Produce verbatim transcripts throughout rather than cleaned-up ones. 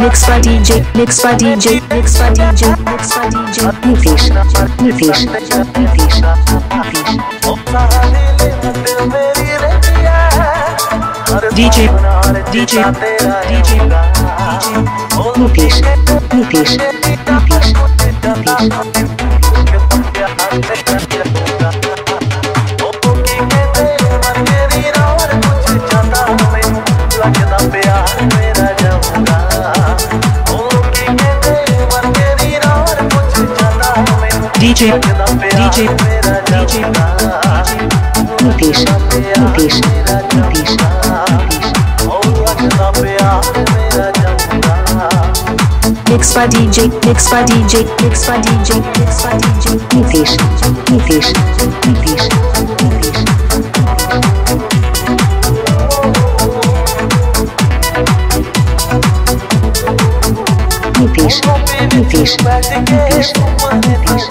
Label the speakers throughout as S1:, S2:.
S1: mix by D J, mix by D J, mix by D J, mix by D J, nitish, nitish, nitish, D J, D J, D J, nitish, nitish, nitish, nitish. D J, D J, D J, nitish, nitish, nitish, mix by D J, mix by D J, mix by D J, mix by D J, nitish, nitish, nitish, nitish. Nitish, nitish, nitish, nitish.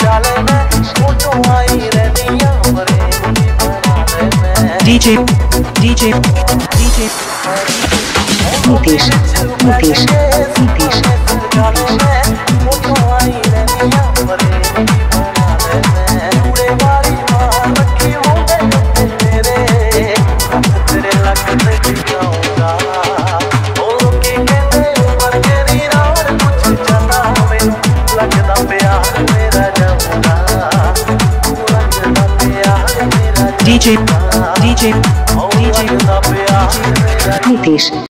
S1: D J, D J, D J. Nitish, nitish, nitish, D J, D J, D J, nitish.